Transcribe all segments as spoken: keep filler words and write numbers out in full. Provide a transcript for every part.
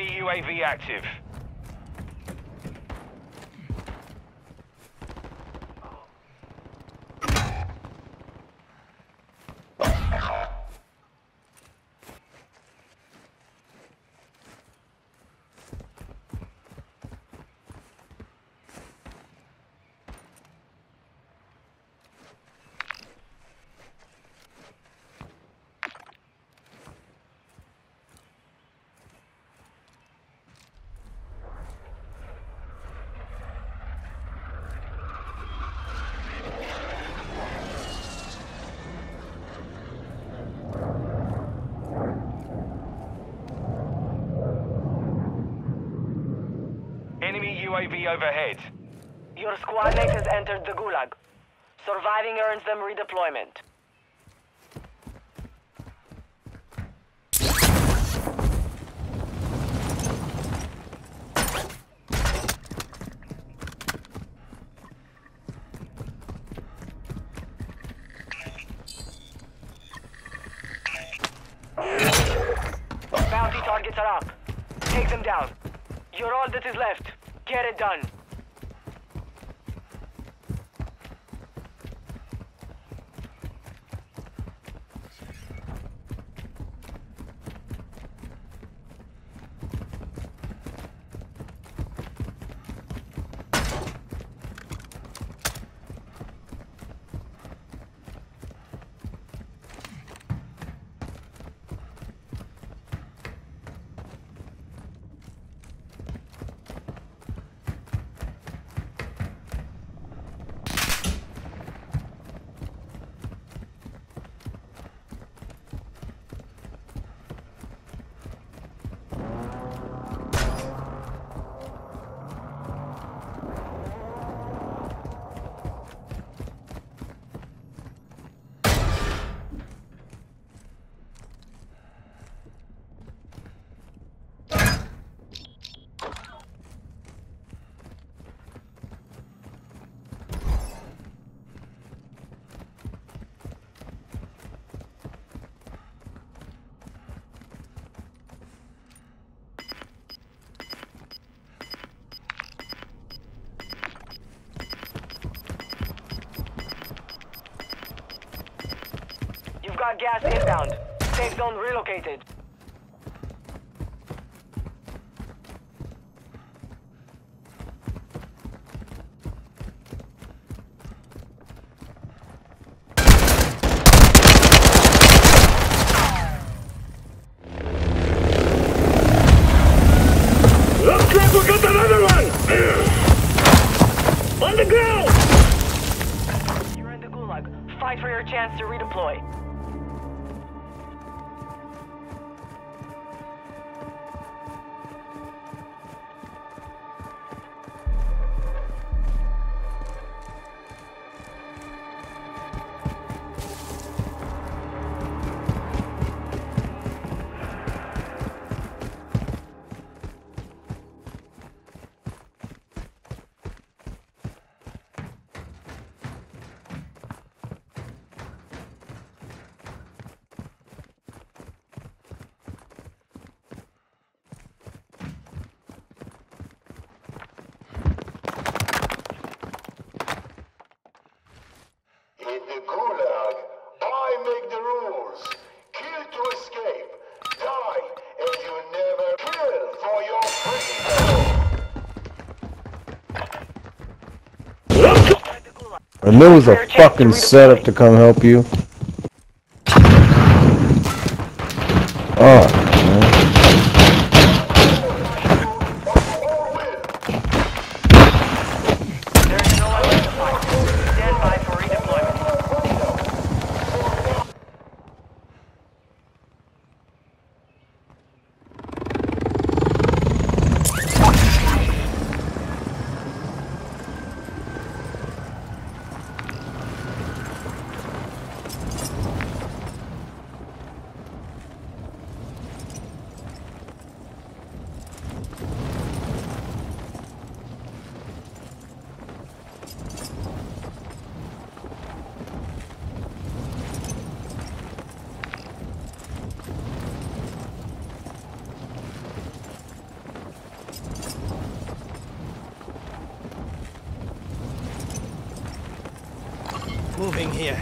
Enemy U A V active. Enemy U A V overhead. Your squad mate has entered the Gulag. Surviving earns them redeployment. Bounty targets are up. Take them down. You're all that is left. Get it done. You've got gas inbound. Safe zone relocated. Looks like we got another one! On the ground! You're in the Gulag. Fight for your chance to redeploy. In the Gulag, I make the rules. Kill to escape. Die, and you never kill for your freedom. I knew it was a fucking setup to come help you. Oh, man. There's no one left to fight. Stand by for redeployment. moving here.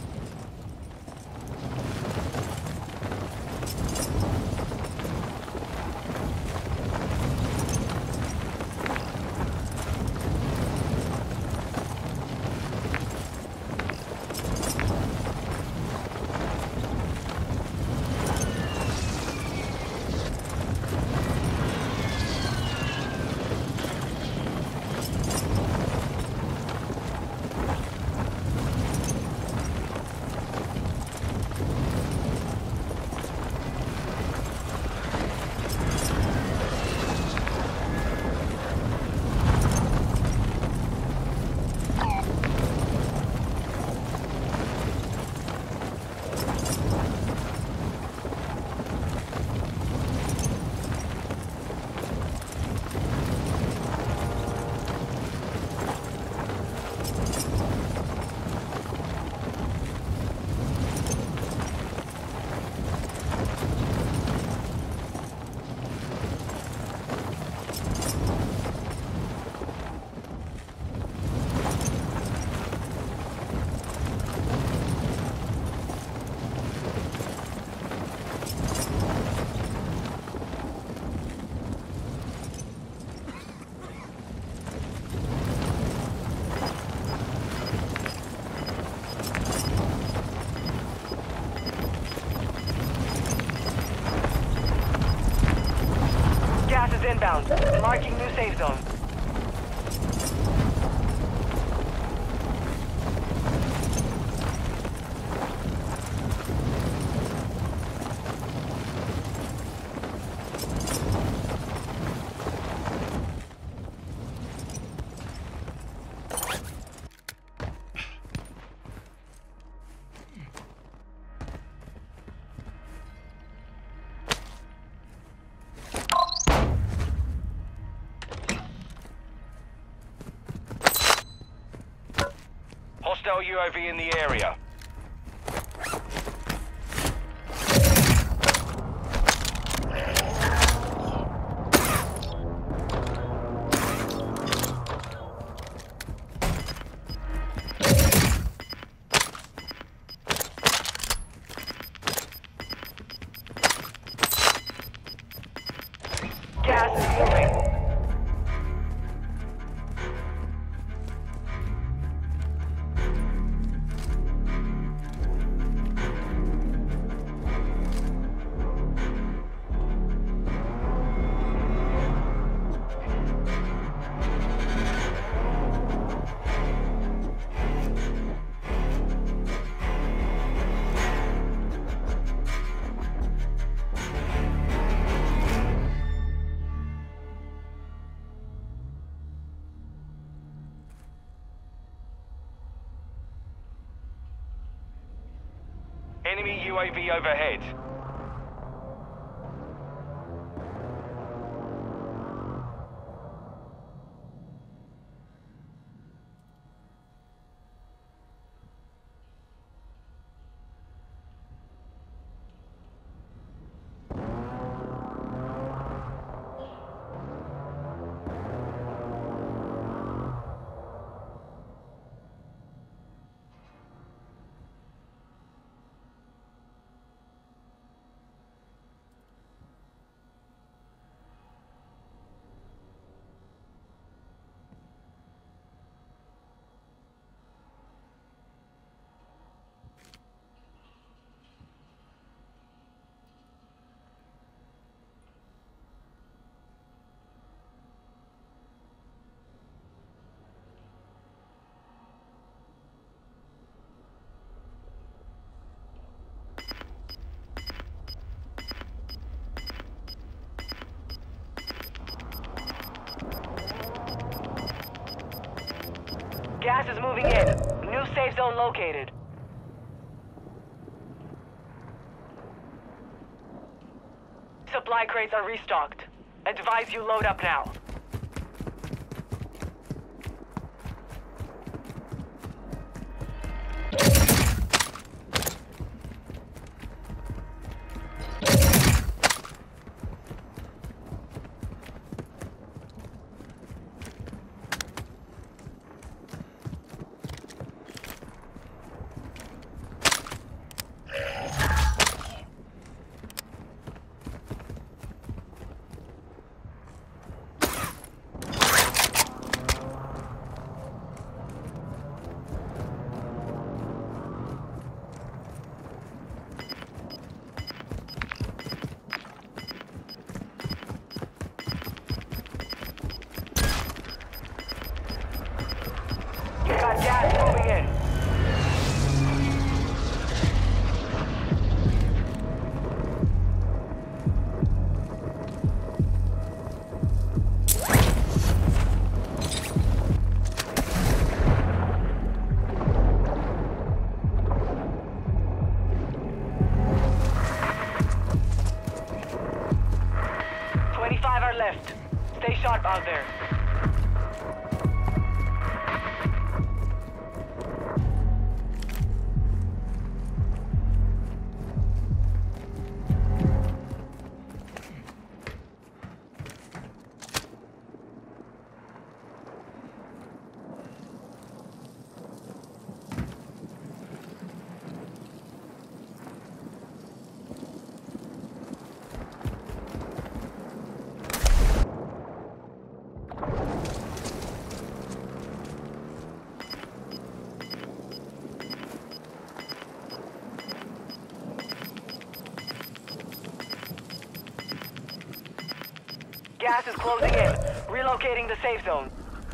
Gas is inbound. Marking new safe zone. Hostile U A V in the area. Gas is moving. Enemy U A V overhead. Gas is moving in. New safe zone located. Supply crates are restocked. Advise you load up now. Gas is closing in. Relocating the safe zone.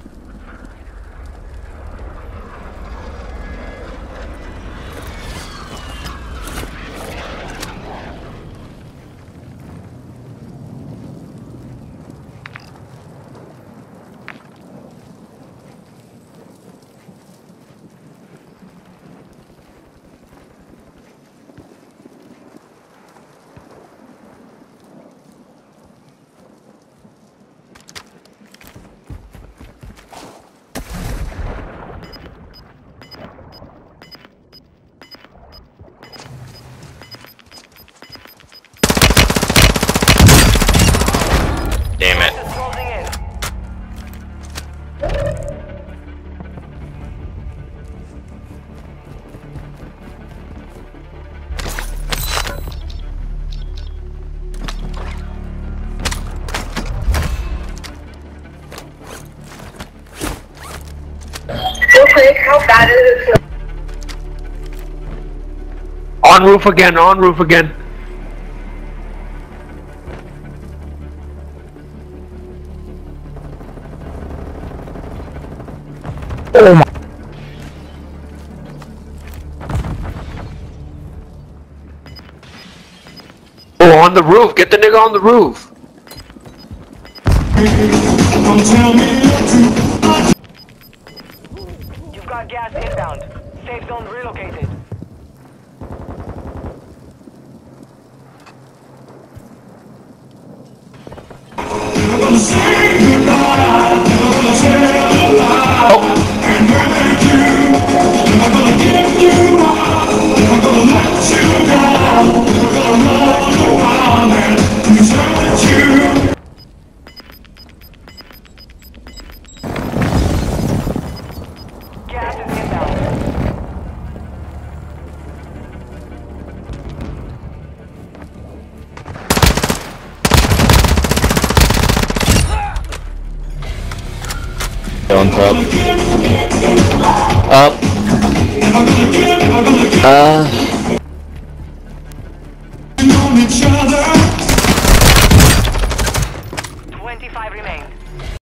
Damn it. Gas is closing in. Real quick, how bad is it? On roof again, on roof again. Oh my. Oh, on the roof. Get the nigga on the roof. You've got gas inbound. Safe zone relocated. Gas is inbound. On top. Up. Uh.